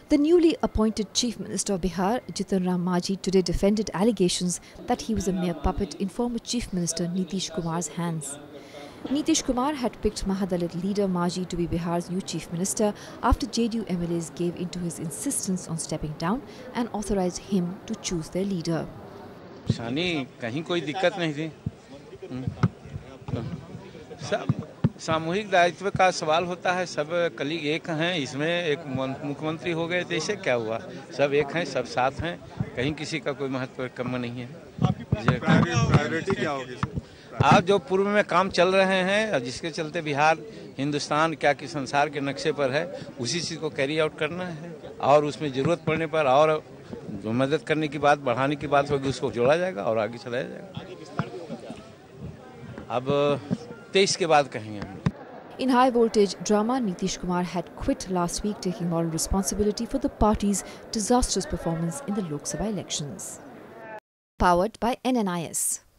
The newly appointed Chief Minister of Bihar, Jitan Manjhi, today defended allegations that he was a mere puppet in former Chief Minister Nitish Kumar's hands. Nitish Kumar had picked Mahadalit leader Manjhi to be Bihar's new Chief Minister after JDU MLAs gave in to his insistence on stepping down and authorized him to choose their leader. कहीं कोई दिक्कत नहीं थी। सामूहिक दायित्व का सवाल होता है, सब कलीग एक हैं, इसमें एक मुख्यमंत्री हो गए तो इससे क्या हुआ? सब एक हैं, सब साथ हैं, कहीं किसी का कोई महत्व कम नहीं है। प्रायोरिटी क्या होगी? आज जो पूर्व में काम चल रहे हैं, जिसके चलते बिहार हिंदुस्तान क्या कि संसार के नक्शे पर है, उसी चीज़ को कैरी आउट करना है और उसमें ज़रूरत पड़ने पर और जो मदद करने की बात, बढ़ाने की बात होगी, उसको जोड़ा जाएगा और आगे चलाया जाएगा। अब 23 के बाद कहेंगे हम। In high voltage drama, Nitish Kumar had quit last week, taking moral responsibility for the party's disastrous performance in the Lok Sabha elections. Powered by NNIS.